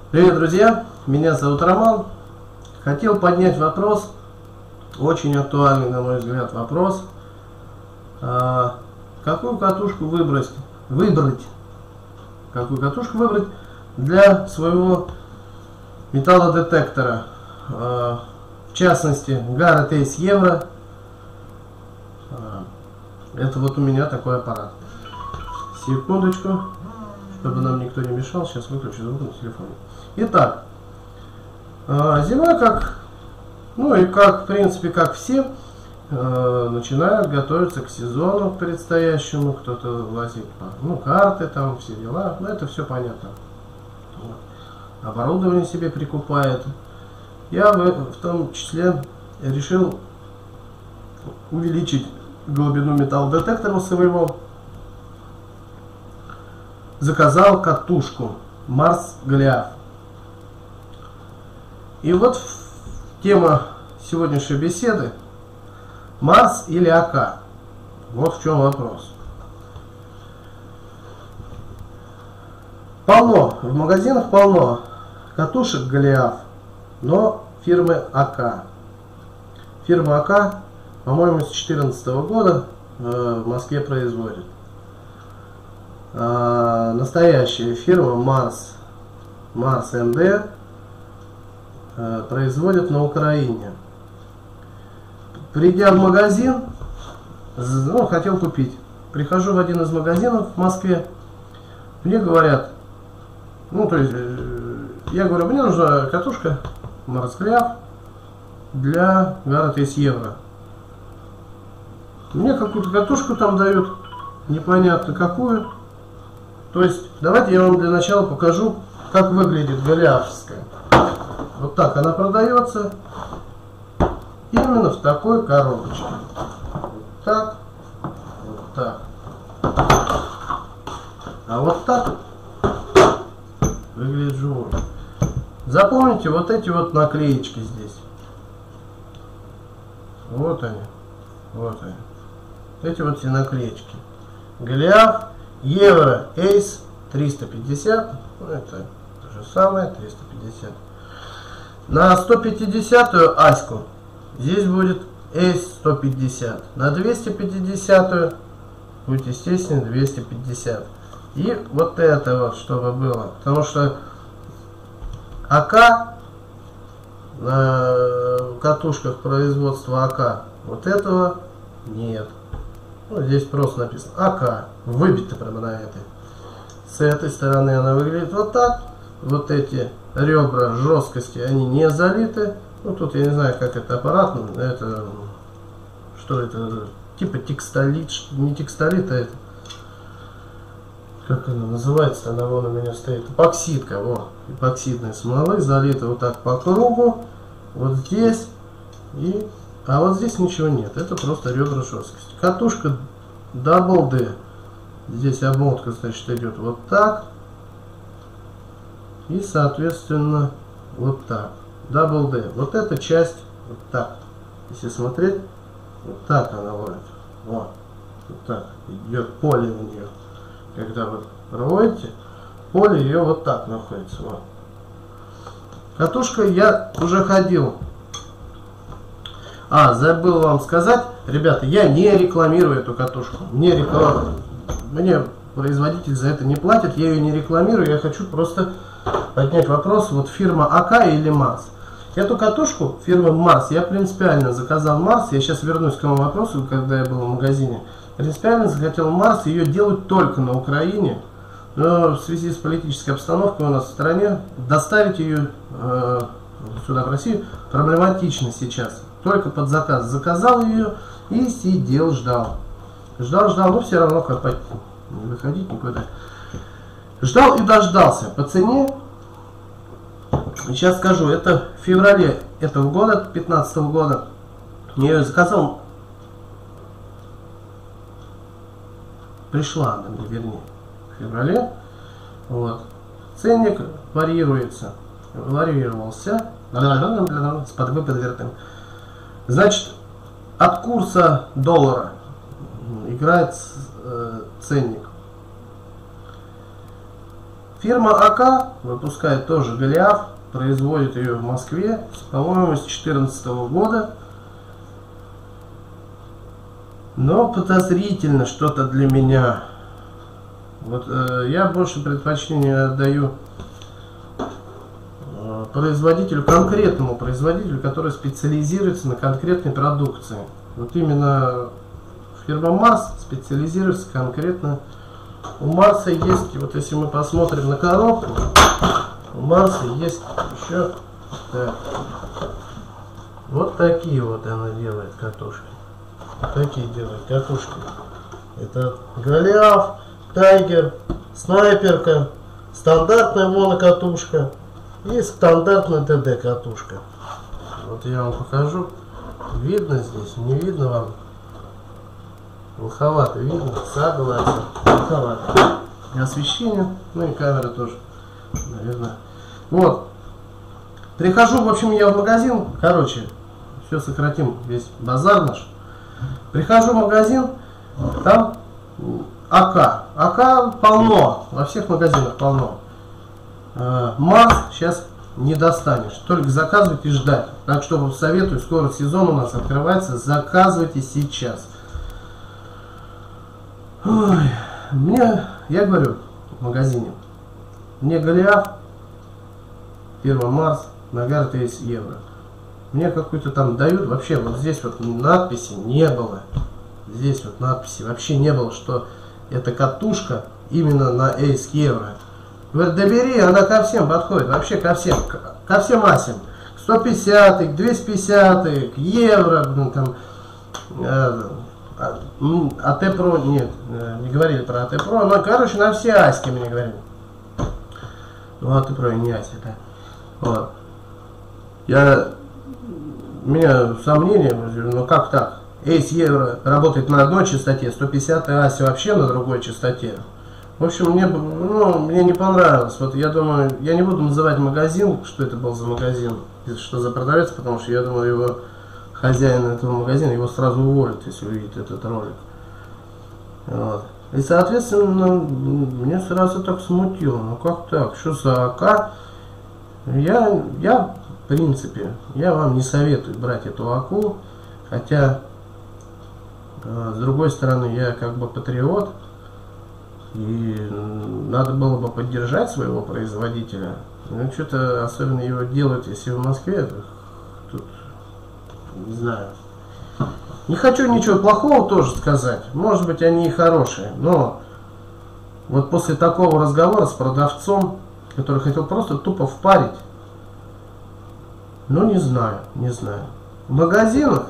Привет, друзья! Меня зовут Роман. Хотел поднять вопрос, очень актуальный, на мой взгляд, вопрос. Какую катушку выбрать? Какую катушку выбрать для своего металлодетектора? В частности, Garrett Ace Euro. Это вот у меня такой аппарат. Секундочку, чтобы нам никто не мешал. Сейчас выключу звук на телефоне. Итак, зима, в принципе, как все, начинают готовиться к сезону предстоящему. Кто-то возит карты, там все дела. Это все понятно. Оборудование себе прикупает. Я в том числе решил увеличить глубину металлодетектора своего. Заказал катушку Mars Голиаф. И вот тема сегодняшней беседы: Марс или АК. Вот в чем вопрос. В магазинах полно катушек Голиаф, но фирмы АК. Фирма АК, по-моему, с 2014 года в Москве производит. Настоящая фирма Mars МД производит на Украине. Придя в магазин, хотел купить. Прихожу в один из магазинов в Москве, мне говорят, я говорю, мне нужна катушка Mars Голиаф для Garrett Ace Euro. Мне какую-то катушку там дают, непонятно какую. То есть, давайте я вам для начала покажу, как выглядит голиафская. Вот так она продается. Именно в такой коробочке. Вот так. Вот так. А вот так выглядит живой. Запомните вот эти вот наклеечки здесь. Вот они. Вот они. Эти вот все наклеечки. Голиаф Euro Ace 350. Это то же самое, 350. На 150-ю аську здесь будет Ace 150. На 250-ю будет, естественно, 250. И вот это вот, чтобы было. Потому что АК на катушках производства АК вот этого нет. Здесь просто написано АК. Выбито прямо на этой. С этой стороны она выглядит вот так. Вот эти ребра жесткости, они не залиты. Тут я не знаю, как это аппарат. Это что это? Типа текстолит. Не текстолит, а это. Как она называется? Она вон у меня стоит. Эпоксидка. Вот. Эпоксидной смолы. Залита вот так по кругу. Вот здесь. А вот здесь ничего нет. Это просто ребра жесткости. Катушка Double D. Здесь обмотка, значит, идет вот так. И, соответственно, вот так. Double D. Вот эта часть вот так. Если смотреть, вот так она ловит. Вот. Вот так. Идет поле у нее. Когда вы проводите, поле ее вот так находится. Вот. Катушка я уже ходил. Забыл вам сказать, ребята, я не рекламирую эту катушку. Мне производитель за это не платит, я ее не рекламирую, я хочу просто поднять вопрос, вот фирма АК или Mars. Эту катушку фирмы Mars, я принципиально заказал Mars, я сейчас вернусь к этому вопросу, когда я был в магазине. Принципиально захотел Mars, ее делают только на Украине, но в связи с политической обстановкой у нас в стране, доставить ее сюда, в Россию, проблематично сейчас. Только под заказ заказал ее и сидел, ждал. Ждал, но все равно копать, не выходить никуда. Ждал и дождался. По цене, сейчас скажу, это в феврале этого года, 2015 года, я ее заказал. Пришла она мне, вернее, в феврале. Вот. Ценник варьируется. Варьировался. С подвертым. Значит, от курса доллара играет ценник. Фирма АК выпускает тоже Голиаф, производит ее в Москве, по-моему, с 2014 года. Но подозрительно что-то для меня. Вот я больше предпочтение отдаю производителю, конкретному производителю, который специализируется на конкретной продукции. Вот именно фирма Марс специализируется конкретно. У Марса есть, вот если мы посмотрим на коробку, у Марса есть еще так, вот такие вот она делает катушки. Вот такие делает катушки. Это Голиаф, Тайгер, снайперка, стандартная монокатушка и стандартная ТД катушка. Вот я вам покажу. Видно здесь? Не видно вам? Плоховато видно? Согласен. Плоховато. И освещение, ну и камера тоже, наверное. Вот. Прихожу, в общем, я в магазин. Короче, все сократим, весь базар наш. Прихожу в магазин, там АК. АК полно, во всех магазинах полно. Марс сейчас не достанешь, только заказывать и ждать. Так что советую, скоро сезон у нас открывается, заказывайте сейчас. Ой, я говорю в магазине, мне Голиаф, фирма Марс, нагар 30 евро. Мне какую-то там дают, вообще вот здесь вот надписи не было. Здесь вот надписи вообще не было, что это катушка именно на 30 евро. Говорит, да бери, она ко всем подходит, вообще ко всем асям. К 150, к 250, к евро, ну, там, АТ Про, нет, не говорили про АТ Про, но, короче, на все аськи мне говорили. Ну, АТ Про не аси, да. Вот. У меня сомнения, ну как так? 30 евро работает на одной частоте, 150 аси вообще на другой частоте. В общем, мне не понравилось. Вот я думаю, я не буду называть магазин, что это был за магазин, что за продавец, потому что я думаю, его хозяин этого магазина его сразу уволят, если увидит этот ролик. Вот. И, соответственно, мне сразу так смутило. Ну как так? Что за АК? Я в принципе, я вам не советую брать эту АКу, хотя, с другой стороны, я как бы патриот, и надо было бы поддержать своего производителя. Ну, что-то особенно его делать, если в Москве, тут, не знаю. Не хочу ничего плохого тоже сказать, может быть, они и хорошие, но вот после такого разговора с продавцом, который хотел просто тупо впарить, ну, не знаю. В магазинах,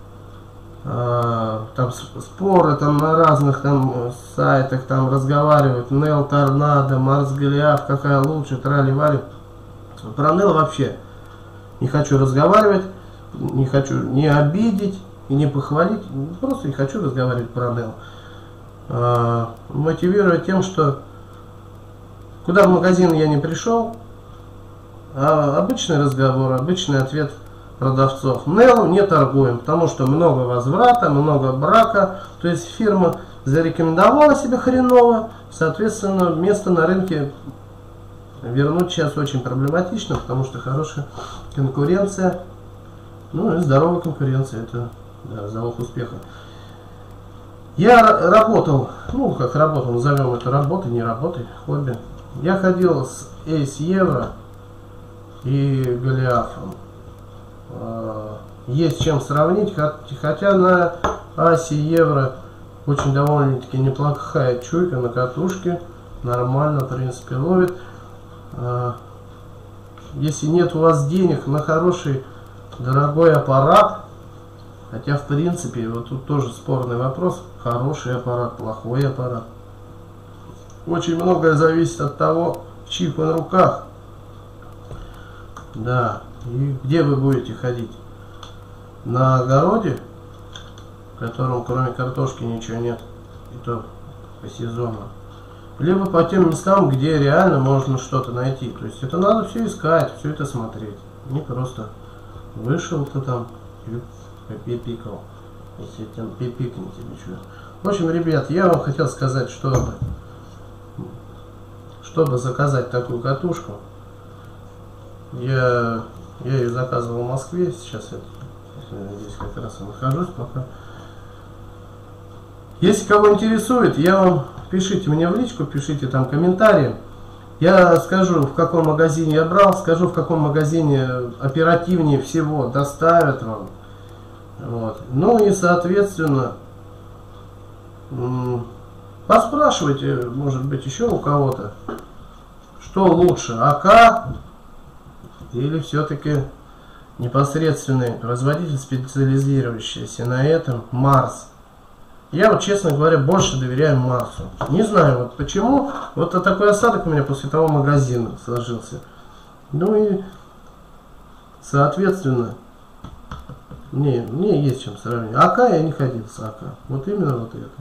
там споры там на разных там сайтах там разговаривают, Нел, Торнадо, Марс, Голиаф, какая лучше, трали-вали. Про Нел вообще не хочу разговаривать, не хочу не обидеть и не похвалить, просто не хочу разговаривать про Нел. Мотивируя тем, что куда в магазин я не пришел, обычный разговор, обычный ответ продавцов. Нел не торгуем, потому что много возврата, много брака. То есть фирма зарекомендовала себя хреново, соответственно, место на рынке вернуть сейчас очень проблематично, потому что хорошая конкуренция, ну и здоровая конкуренция, это да, залог успеха. Я работал, ну как работал, назовем это работой, не работой, хобби. Я ходил с Ace Евро и Голиафом. Есть чем сравнить, хотя на Асе Евро очень довольно-таки неплохая чуйка на катушке, нормально, в принципе, ловит. Если нет у вас денег на хороший, дорогой аппарат, хотя, в принципе, вот тут тоже спорный вопрос, хороший аппарат, плохой аппарат. Очень многое зависит от того, в чьих он руках. Да, и где вы будете ходить? На огороде, в котором кроме картошки ничего нет, и то по сезону. Либо по тем местам, где реально можно что-то найти. То есть это надо все искать, все это смотреть. Не просто вышел ты там и попипикал. Если там пипикнуть или что. В общем, ребят, я вам хотел сказать, чтобы заказать такую катушку, я ее заказывал в Москве, сейчас я здесь как раз нахожусь пока. Если кого интересует, я вам пишите мне в личку, пишите там комментарии. Я скажу, в каком магазине я брал, скажу, в каком магазине оперативнее всего доставят вам. Вот. Ну и соответственно, поспрашивайте, может быть, еще у кого-то, что лучше, АК или все-таки непосредственный производитель, специализирующийся на этом, Марс. Я вот, честно говоря, больше доверяю Марсу. Не знаю вот почему. Вот такой осадок у меня после того магазина сложился. Ну и, соответственно, мне есть чем сравнить. АК я не ходил с АК. Вот именно вот это.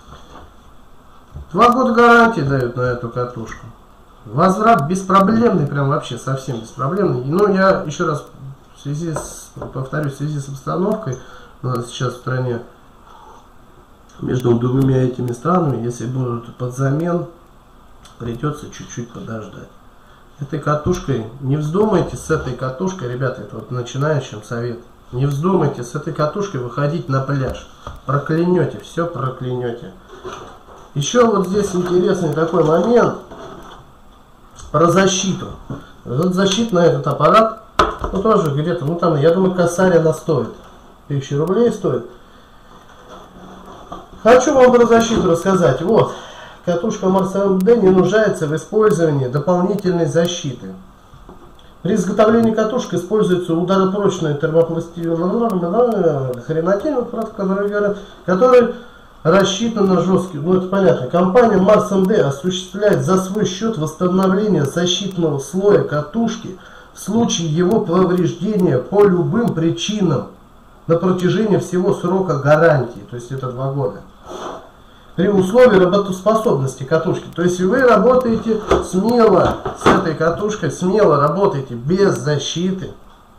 2 года гарантии дают на эту катушку. Возврат беспроблемный, прям вообще совсем беспроблемный. Но я еще раз, повторюсь, в связи с обстановкой у нас сейчас в стране, между двумя этими странами, если будут под замен, придется чуть-чуть подождать. Этой катушкой, не вздумайте с этой катушкой, ребята, это вот начинающим совет, не вздумайте с этой катушкой выходить на пляж. Проклянете, все проклянете. Еще вот здесь интересный такой момент про защиту. Вот защита на этот аппарат, ну тоже где-то, ну там, я думаю, косарь она стоит. 1000 рублей стоит. Хочу вам про защиту рассказать. Вот, катушка Mars AMD не нуждается в использовании дополнительной защиты. При изготовлении катушек используется ударопрочная термопластиновая хренотень, который рассчитан на жесткий. Ну это понятно. Компания Mars AMD осуществляет за свой счет восстановление защитного слоя катушки в случае его повреждения по любым причинам на протяжении всего срока гарантии, то есть это 2 года. При условии работоспособности катушки. То есть вы работаете смело с этой катушкой, смело работаете без защиты.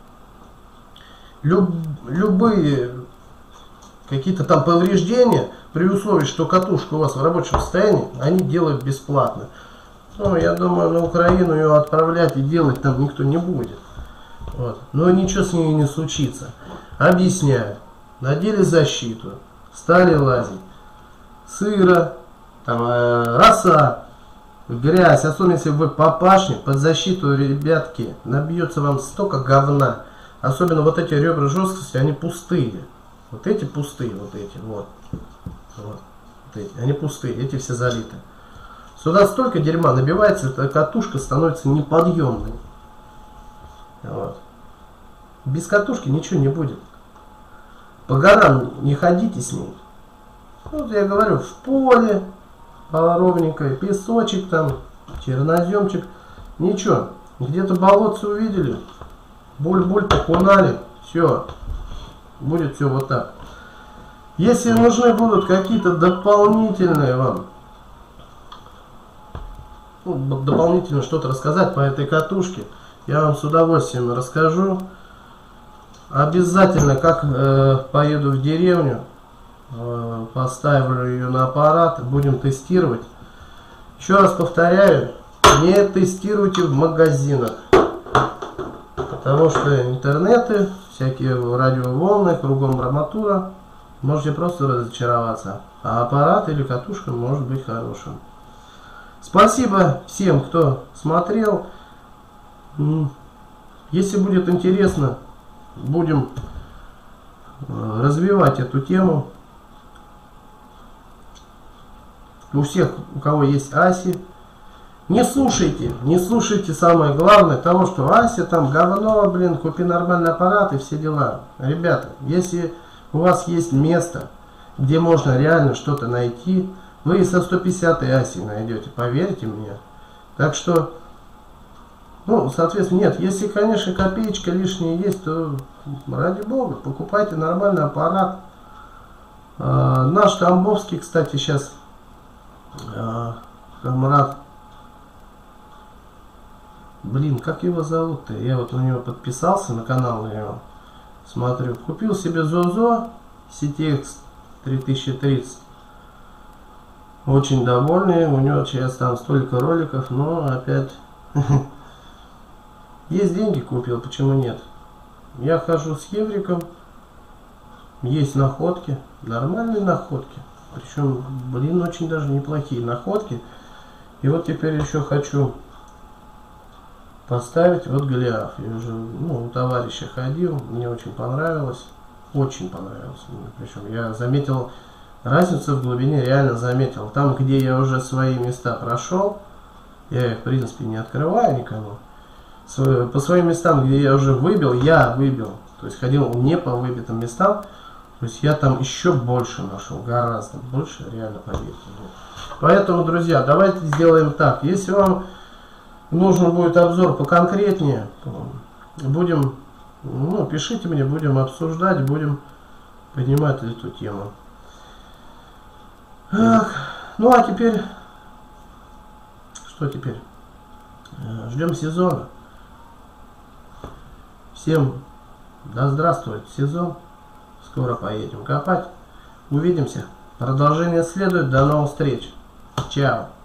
Любые какие-то там повреждения, при условии, что катушка у вас в рабочем состоянии, они делают бесплатно. Ну, я думаю, на Украину ее отправлять и делать там никто не будет. Вот. Но ничего с ней не случится. Объясняю. Надели защиту, стали лазить. Сыро, там, роса, грязь, особенно если вы по пашне, под защиту, ребятки, набьется вам столько говна. Особенно вот эти ребра жесткости, они пустые. Вот эти пустые, вот эти, вот эти, они пустые, эти все залиты. Сюда столько дерьма набивается, эта катушка становится неподъемной. Вот. Без катушки ничего не будет. По горам не ходите с ней. Вот я говорю, в поле, ровненькое, песочек там, черноземчик, ничего. Где-то болотце увидели, буль-буль покунали, все, будет все вот так. Если нужны будут какие-то дополнительные вам, ну, дополнительно что-то рассказать по этой катушке, я вам с удовольствием расскажу. Обязательно, как поеду в деревню, поставлю ее на аппарат, будем тестировать. Еще раз повторяю, не тестируйте в магазинах, потому что интернеты, всякие радиоволны, кругом арматура, можете просто разочароваться, а аппарат или катушка может быть хорошим. Спасибо всем, кто смотрел. Если будет интересно, будем развивать эту тему. У всех, у кого есть Аси, не слушайте самое главное того, что Ася там говно, блин, купи нормальный аппарат и все дела. Ребята, если у вас есть место, где можно реально что-то найти, вы и со 150-й Аси найдете, поверьте мне. Так что, ну, соответственно, нет, если, конечно, копеечка лишняя есть, то ради бога, покупайте нормальный аппарат. Наш Тамбовский, кстати, сейчас камрад, блин, как его зовут-то? Я вот на него подписался, на канал его смотрю. Купил себе ЗОЗО CTX 3030. очень довольный. У него сейчас там столько роликов, но опять есть деньги, купил, почему нет? Я хожу с Евриком, есть находки, нормальные находки. Причем, блин, очень даже неплохие находки. И вот теперь еще хочу поставить вот Голиаф. Я уже у товарища ходил, мне очень понравилось. Очень понравилось. Причем я заметил разницу в глубине, реально заметил. Там, где я уже свои места прошел, я их в принципе не открываю никому. По своим местам, где я уже выбил, я выбил. То есть ходил не по выбитым местам. То есть я там еще больше нашел, гораздо больше, реально, поверьте. Поэтому, друзья, давайте сделаем так. Если вам нужен будет обзор поконкретнее, будем, пишите мне, будем обсуждать, будем поднимать эту тему. Так, ну а теперь, что теперь? Ждем сезона. Всем да здравствует сезон. Скоро поедем копать. Увидимся. Продолжение следует. До новых встреч. Чао.